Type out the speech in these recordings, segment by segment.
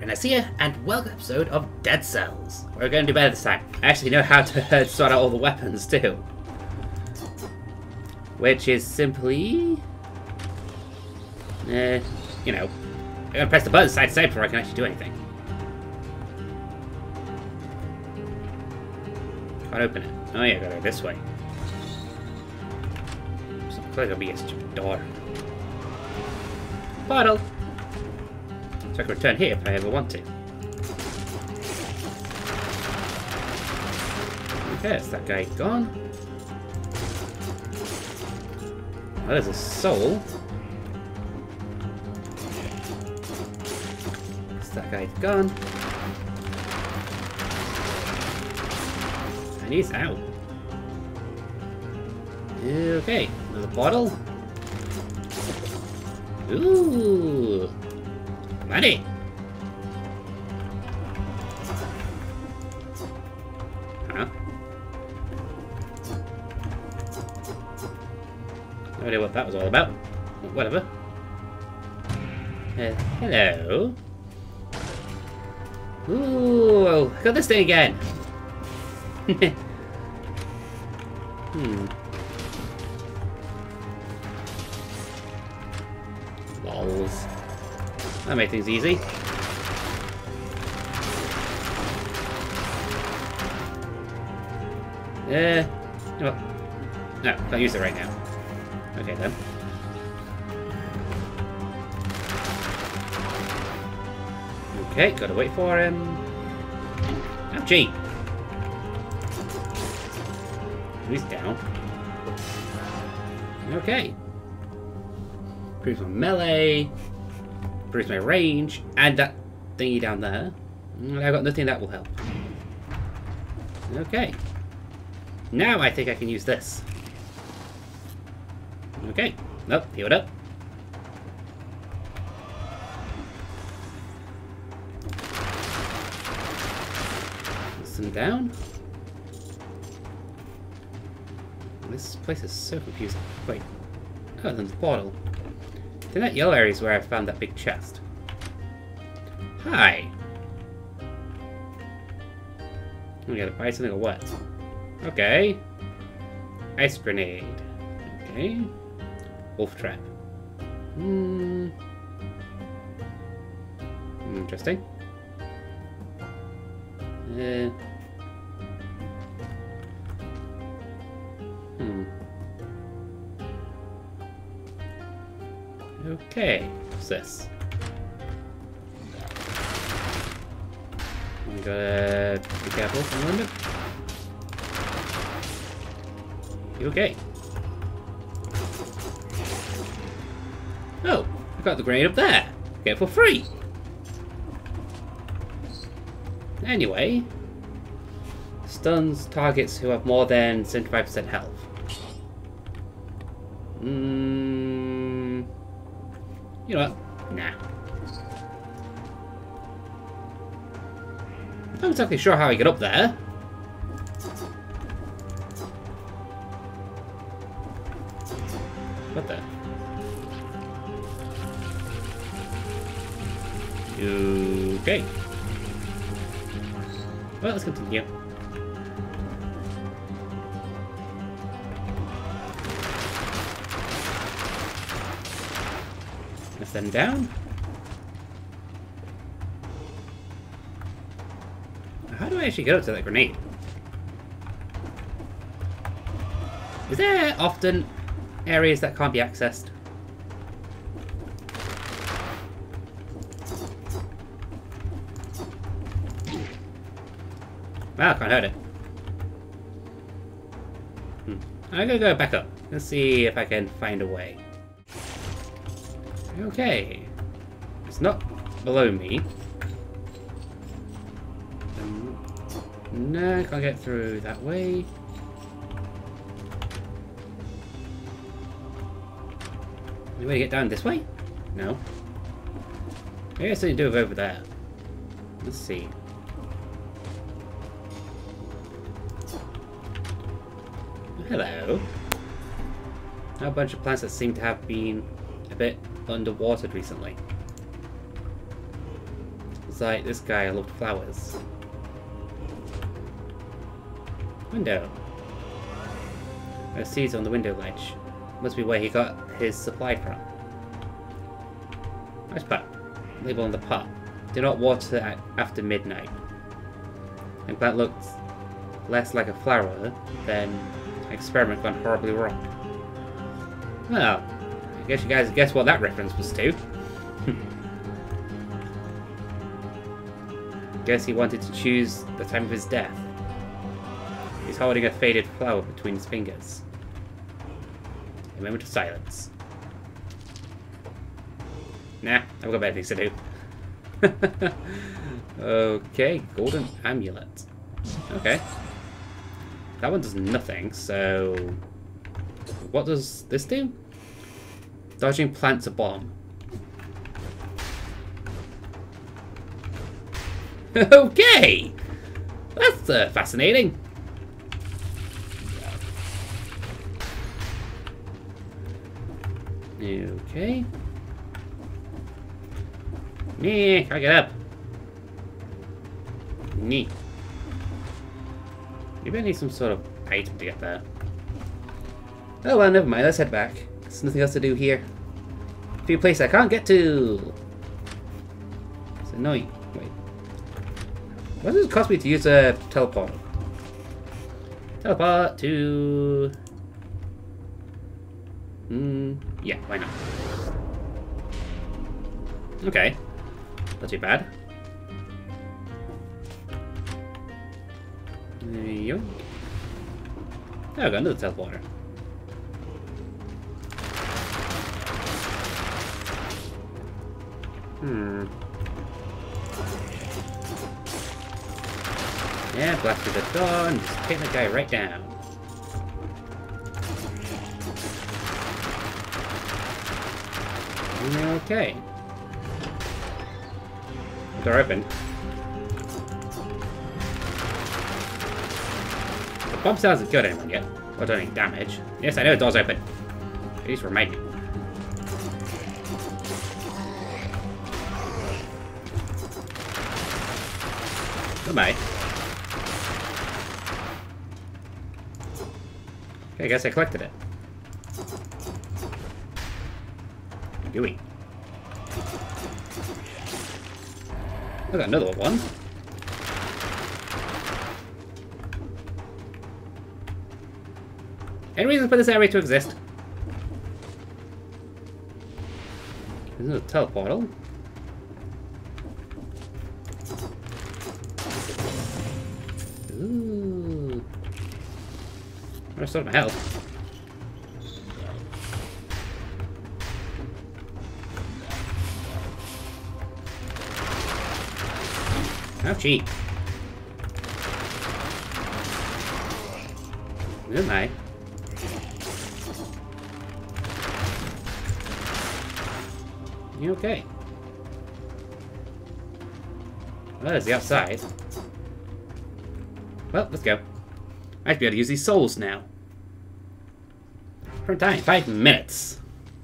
Ranos here, and welcome to an episode of Dead Cells. We're going to do better this time. I actually know how to sort out all the weapons too. Which is simply... you know, I'm going to press the button side to side before I can actually do anything. Can't open it. Oh yeah, gotta go this way. So clearly there'll be a stupid door. Bottle! So I can return here if I ever want to. Okay, that's that guy gone. Oh, there's a soul. That's that guy gone. And he's out. Okay, another bottle. Ooh! Money! Huh? No idea what that was all about. Whatever. Hello? Ooh! Got this thing again! Lols. That made things easy. You know what? No, can't use it right now. Okay then. Okay, gotta wait for him. Ouchie! He's down. Okay. Improves my melee. Improves my range. And that thingy down there. I've got nothing that will help. Okay. Now I think I can use this. Okay. Nope, heal it up. Listen down. This place is so confusing. Wait. Oh, then the portal. In that yellow area is where I found that big chest. Hi! We gotta buy something or what? Okay. Ice grenade. Okay. Wolf trap. Interesting. Okay, what's this? I'm gonna be careful for a moment. Okay. Oh, I got the grenade up there. Get it for free. Anyway, stuns targets who have more than 75% health. You know what? Nah. I'm not exactly sure how I get up there. What the? Okay. Well, let's continue. Let's send down. How do I actually get up to that grenade? Is there often areas that can't be accessed? Well, I can't hurt it. I'm gonna go back up. Let's see if I can find a way. Okay. It's not below me. No, I can't get through that way. Any way to get down this way? No. Maybe I still need to do it over there. Let's see. Hello. A bunch of plants that seem to have been a bit underwatered recently. Looks like this guy loved flowers. Window. There's seeds on the window ledge. Must be where he got his supply from. Nice pot. Label on the pot. Do not water after midnight. And that looks less like a flower than an experiment gone horribly wrong. Well, I guess you guys guess what that reference was to. Guess he wanted to choose the time of his death. He's holding a faded flower between his fingers. A moment of silence. Nah, I've got better things to do. Okay, golden amulet. Okay. That one does nothing, so... What does this do? Dodging plants a bomb. Okay! That's fascinating. Okay. Nee, can't get up. Nee. Maybe I need some sort of item to get there. Oh well, never mind. Let's head back. There's nothing else to do here. A few places I can't get to. It's annoying. Wait. What does it cost me to use a teleport? Teleport to... yeah, why not? Okay. Not too bad. Yoink. Oh, I got another teleporter. Yeah, blast through the door and just take the guy right down. Okay. Door open. The bomb cell hasn't killed anyone yet. Or done any damage. Yes, I know the door's open. Please remind me. Goodbye. Okay, I guess I collected it. Gooey. I got another one. Any reason for this area to exist? There's no teleportal. Ooh. I restored my health. How cheap. Good night. You okay? Well, there's the outside. Well, let's go. I should be able to use these souls now. Current time, 5 minutes.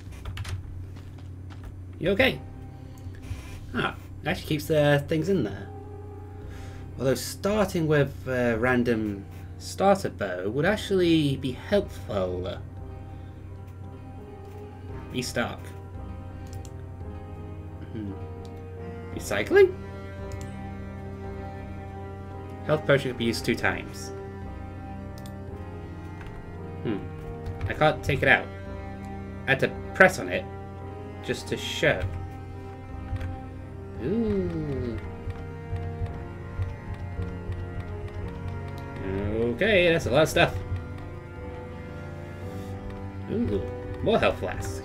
You okay? Ah, it actually keeps things in there. Although starting with a random starter bow would actually be helpful. Restock. Recycling? Health potion can be used 2 times. I can't take it out. I had to press on it just to show. Ooh. Okay, that's a lot of stuff. Ooh, more health flask.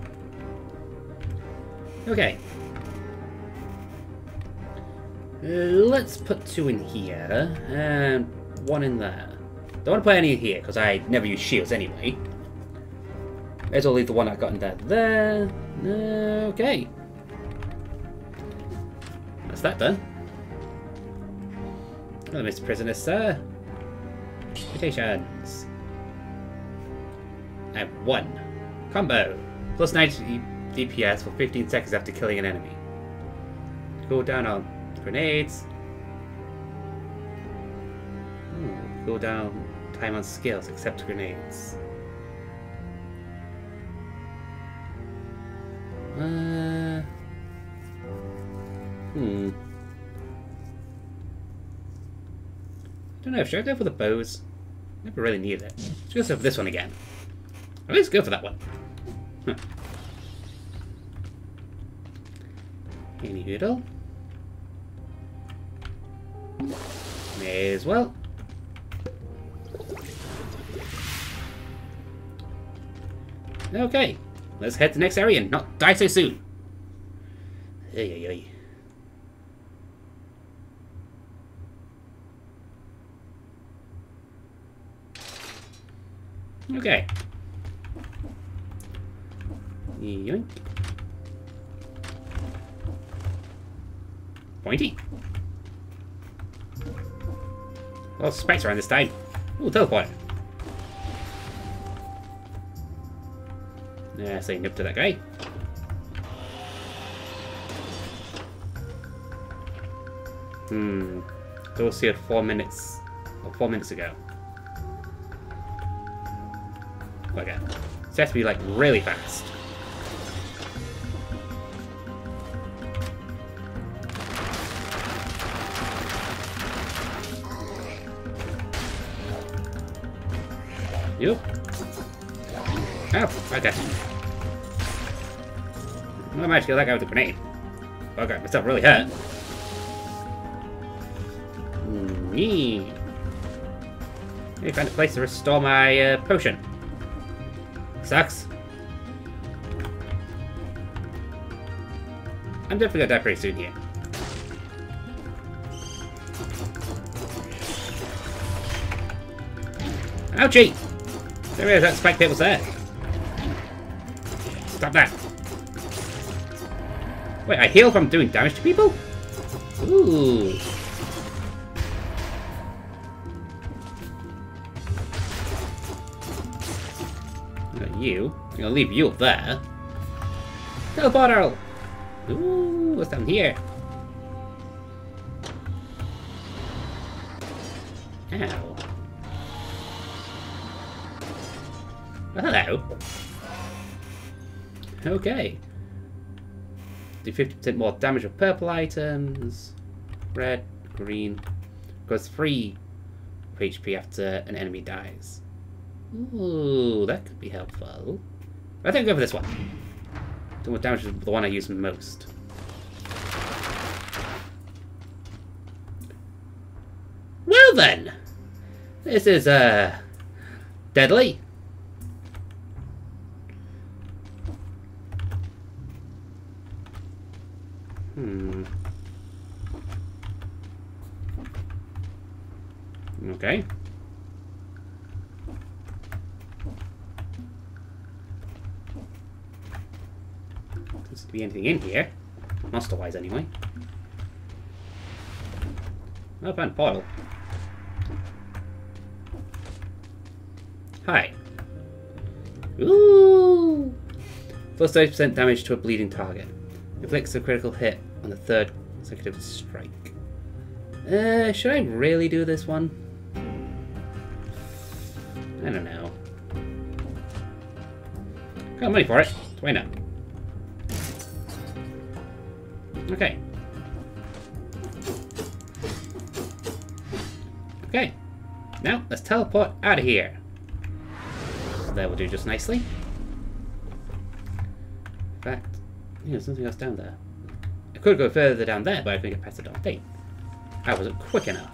Okay. Let's put 2 in here, and 1 in there. Don't want to put any in here, because I never use shields anyway. May as well leave the one I got in there. Okay. That's that done. Hello, Mr. Prisoner, sir. Mutations. I have 1. Combo. Plus 90 DPS for 15 seconds after killing an enemy. Cool down on Grenades. Go down. Time on skills, except grenades. Don't know. Should I go for the bows? Never really needed it. Let's go for this one again. Let's go for that one. Huh. Any doodle? May as well. Okay, let's head to the next area and not die so soon. Ay, ay, ay. Okay. Yoink. Pointy. Oh, spikes around this time. Ooh, teleport. Yeah, say nope to that guy. Those here 4 minutes. Or 4 minutes ago. Okay. So it has to be like really fast. You? Oh, okay. I managed to kill that guy with a grenade. I got myself really hurt. Need to find a place to restore my potion. Sucks. I'm definitely gonna die pretty soon here. Ouchie! There is, that spike pit was there. Stop that. Wait, I heal from doing damage to people? Ooh. You. I'm gonna leave you up there. Teleportal! Ooh, what's down here? Ow. Oh, hello. Okay. Do 50% more damage with purple items. Red, green. Goes 3 HP after an enemy dies. Ooh, that could be helpful. I think I'll go for this one. Do more damage is the one I use most. Well then! This is, deadly. Okay. Doesn't seem to be anything in here. Monster-wise, anyway. Oh, I found a portal. Hi. Ooh! Plus 30% damage to a bleeding target. Inflicts a critical hit on the 3rd consecutive strike. Should I really do this one? I don't know. Got money for it, so why not? Okay. Okay. Now, let's teleport out of here. That will do just nicely. In fact, there's something else down there. I could go further down there, but I couldn't get past the darn thing. I wasn't quick enough.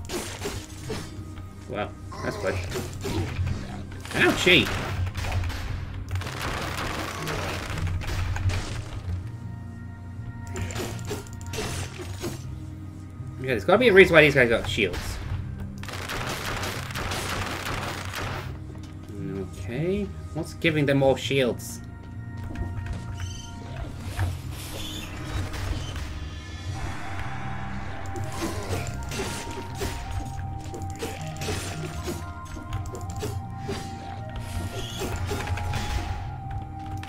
Well, that's quick. Ouchie! Yeah, there's gotta be a reason why these guys got shields. Okay, what's giving them all shields?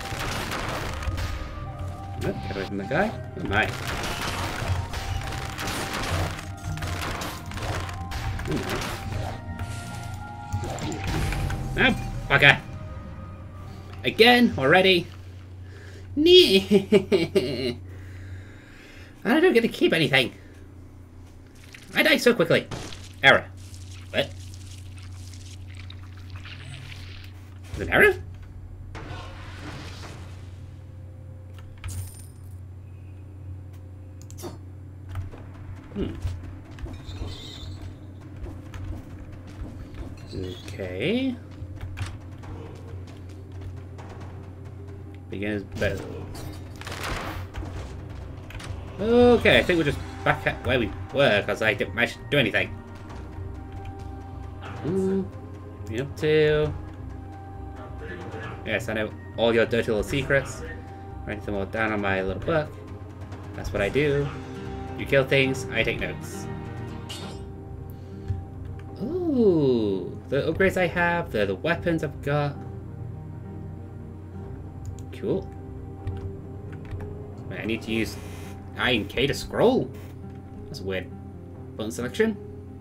Get away from the guy. Oh my. Oh, bugger. Again, already. Nee. I don't get to keep anything. I die so quickly. Error. What? Is it an error? Okay. Beginner's bow. Okay, I think we're just back at where we were because I didn't manage to do anything. What are you up to? Yes, I know all your dirty little secrets. Write them all down on my little book. That's what I do. You kill things, I take notes. Ooh, the upgrades I have, the weapons I've got. Cool. Wait, I need to use I and K to scroll. That's a weird button selection.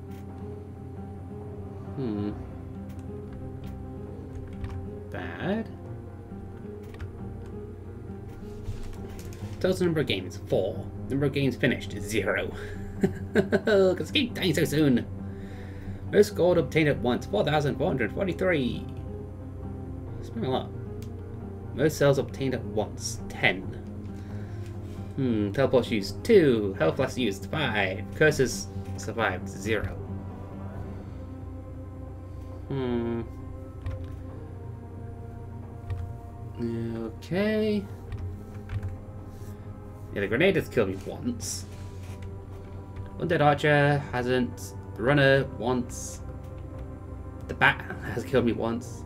Bad. Total number of games, 4. Number of games finished, 0. Because keep dying so soon. Most gold obtained at once, 4,443. That's been a lot. Most cells obtained at once, 10. Teleports used, 2. Health flask used, 5. Curses survived, 0. Okay. Yeah, the grenade has killed me once. Undead Archer hasn't. The runner once. The bat has killed me once.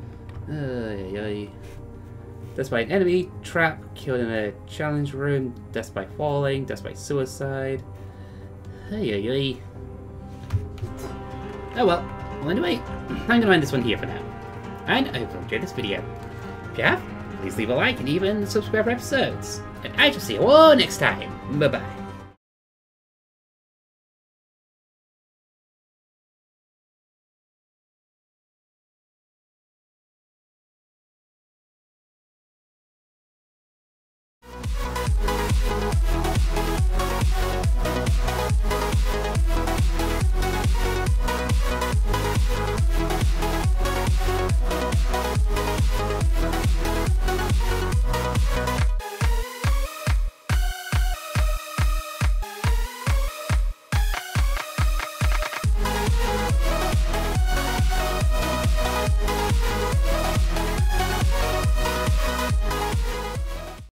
Death by an enemy, trap, killed in a challenge room, death by falling, death by suicide. Oh well. Well anyway, I'm gonna end this one here for now. And I hope you enjoyed this video. If you have, please leave a like and even subscribe for episodes. And I shall see you all next time. Bye bye.